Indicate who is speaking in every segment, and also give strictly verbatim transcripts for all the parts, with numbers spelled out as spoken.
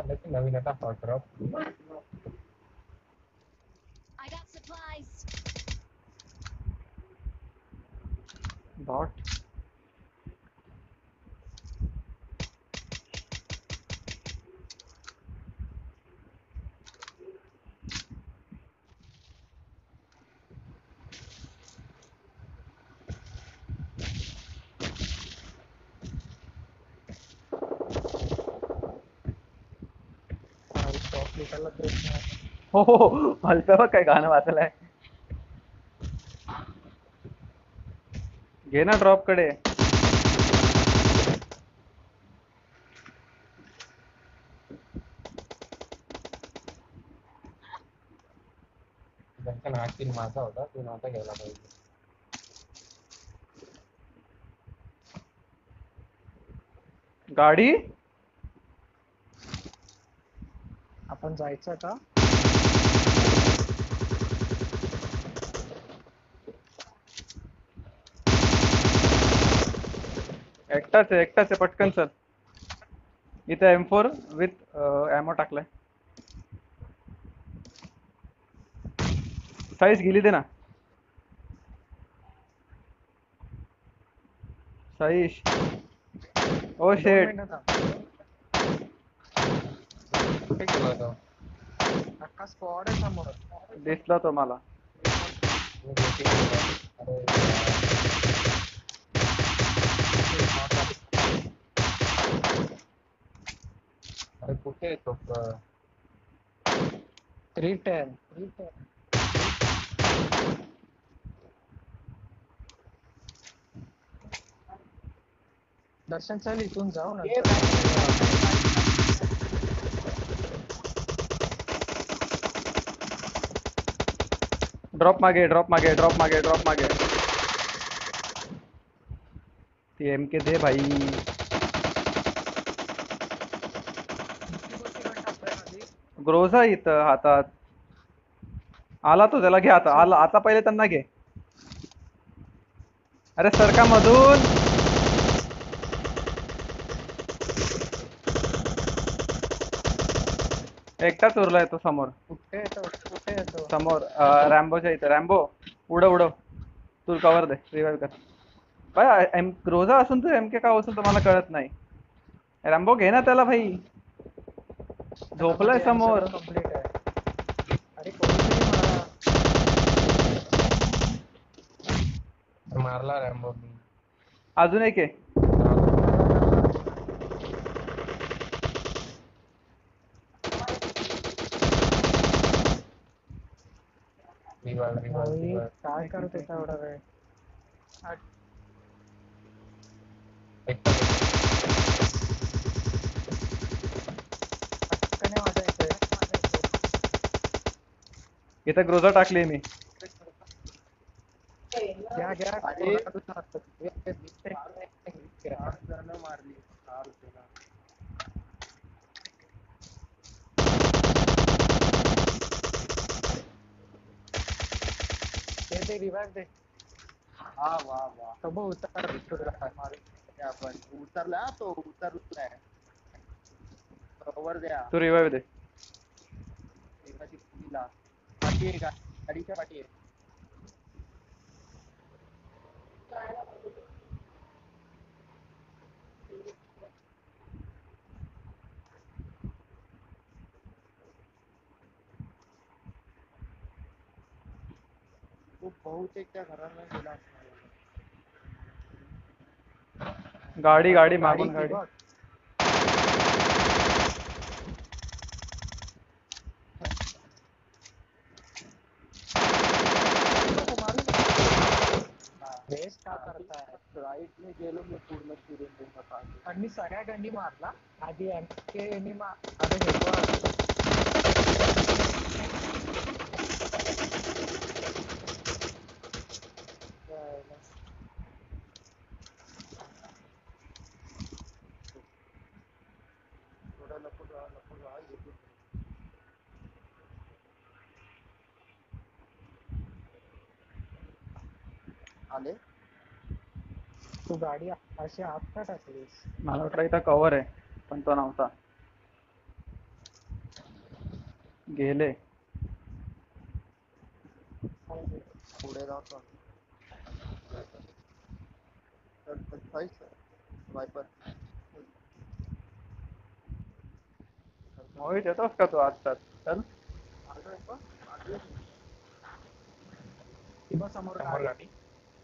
Speaker 1: आलं की नवीन आता hot drop.
Speaker 2: I got supplies.
Speaker 3: Dot
Speaker 1: stock निकालला देत नाही.
Speaker 3: हो हो हलतं बघ काय गाणं वाचलंय. घे ना ड्रॉप कडे.
Speaker 1: त्यांचा हा किल माझा होता, तू नव्हता घ्यायला पाहिजे.
Speaker 3: गाडी
Speaker 4: आपण जायचं का?
Speaker 3: एकटाच आहे एकटाच आहे पटकन सर. इथे एम फोर विथ ॲमो टाकलाय. साईज गेली दे ना साईश. ओ
Speaker 4: दोन
Speaker 3: शेट
Speaker 4: मिनिटं थांब.
Speaker 1: कुठे गेला होता?
Speaker 4: अख्खा स्क्वॉड आहे समोर.
Speaker 3: दिसला तो मला.
Speaker 1: मी waiting केलं. अरे अरे कुठे आहे तो?
Speaker 4: थ्री टेन दर्शन चल इथून जाऊ ना.
Speaker 3: ड्रॉप मागे ड्रॉप मागे ड्रॉप मागे ड्रॉप मागे. ती एम के दे भाई. ग्रोझा इथं हातात आला तो. त्याला घे आता. आला आता पहिले त्यांना घे. अरे सरका मधून. एकटाच उरलाय तो समोर.
Speaker 4: कुठे येतो कुठे येतो?
Speaker 3: समोर रॅम्बोच्या इथं. रॅम्बो उडव उडव. तू कवर दे. रिवाइव कर. बाय एम ग्रोझा असून तू एम के का असून तुम्हाला कळत नाही. रॅम्बो घे ना त्याला भाई. झोपलाय समोर.
Speaker 4: कंप्लीट आहे. अरे कोणीतरी मारा.
Speaker 1: मारला रॅम्बो मी.
Speaker 3: अजून एक आहे.
Speaker 1: रिवाइव रिवाइव
Speaker 4: भाई
Speaker 1: रिवाइव.
Speaker 4: काय करत होता एवढा वेळ?
Speaker 1: एकटा
Speaker 4: पटकन माझा येतोय.
Speaker 3: इथं ग्रोझा टाकली मी.
Speaker 4: घ्या घ्या.
Speaker 5: अरे.
Speaker 4: आठ
Speaker 5: जण मारली चार जण.
Speaker 4: ते ते रिवाइव दे.
Speaker 5: हा वा वा.
Speaker 4: तो बघ उतर.
Speaker 5: आपण उतरला तो उतरलाय. वर द्या.
Speaker 3: तू रिवाइव दे.
Speaker 5: एकाची पुलीला पाठी आहे. गाडीच्या पाठी आहे. तो बहुतेक त्या घराला गेला असणार.
Speaker 3: गाडी गाडी मागून गाडी.
Speaker 4: वेस्ट का करताय?
Speaker 5: राईट ने गेलो मी पूर्ण फिरून देऊन.
Speaker 4: आणि मी सगळ्या गंडी मारला. आधी एम के नी मार. अरे हे
Speaker 5: थोडा लपून राहा लपून राहा. येतो आले.
Speaker 4: तू गाडी अशी आत का टाकलीस?
Speaker 3: मला वाटलं इथं कव्हर आहे पण तो नव्हता. गेले.
Speaker 5: पुढे राहतो वायपर
Speaker 3: मोहित येतोस का तू आजचाच? चल.
Speaker 4: ती बघ समोर
Speaker 1: समोर
Speaker 4: गाडी.
Speaker 1: गाडी.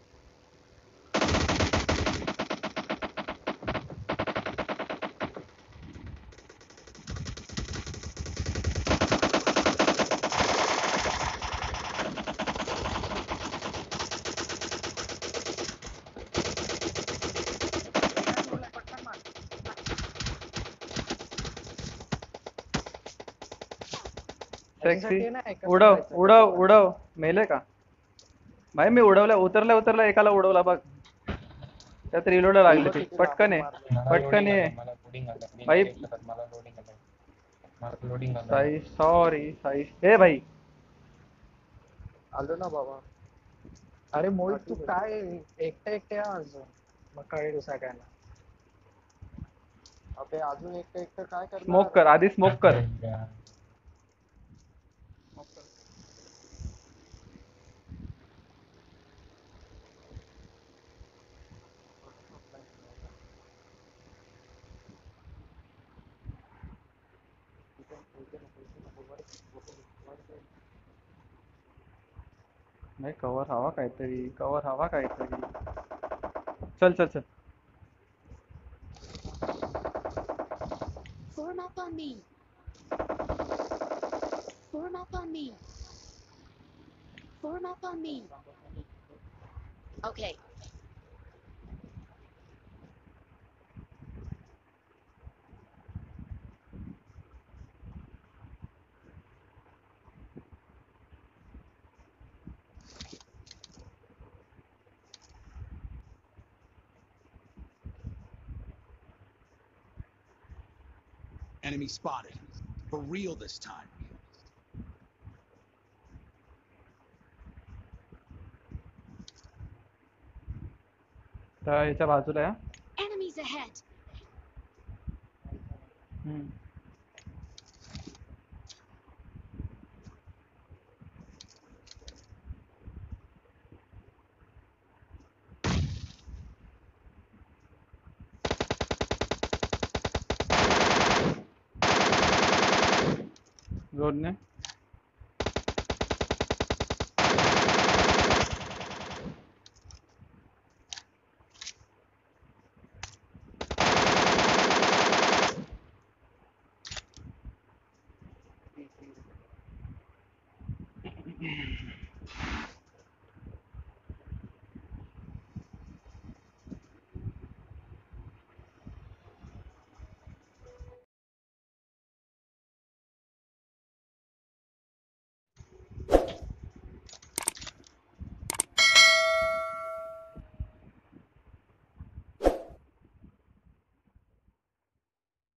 Speaker 4: पटकन मार.
Speaker 3: सेक्सी.
Speaker 4: त्याच्यासाठी ना एकच
Speaker 3: उडव
Speaker 4: करायचं.
Speaker 3: उडव उडव. मेले का? भाई मी उडवल्या उतरल्या उतरल्या एकाला उडवला बघ. त्यात रिलोड लागली ती. पटकन ये.
Speaker 1: मला
Speaker 3: पटकन
Speaker 1: loading
Speaker 3: ये.
Speaker 1: आलं, मला लोडिंग आलं. मी
Speaker 3: भाई-
Speaker 1: नाही शकत, मला लोडिंग आलं. मला लोडिंग आलं.
Speaker 3: साई सॉरी साई. ए भाई
Speaker 5: आलो ना बाबा.
Speaker 4: अरे मोहित तू काय एकटे एकटे आज मग कळेल सगळ्यांना.
Speaker 5: अबे अजून एकटं एकटं काय करणार?
Speaker 3: स्मोक कर आधी स्मोक कर. नाही कवर हवा काहीतरी. कवर हवा काहीतरी. चल चल चल.
Speaker 2: Form up on me. Form up on me. Form up on me. Okay.
Speaker 6: Enemy spotted. For real this time.
Speaker 3: तर याच्या बाजूला आहे, हा.
Speaker 2: Enemies ahead.
Speaker 3: हम्म. जोडणे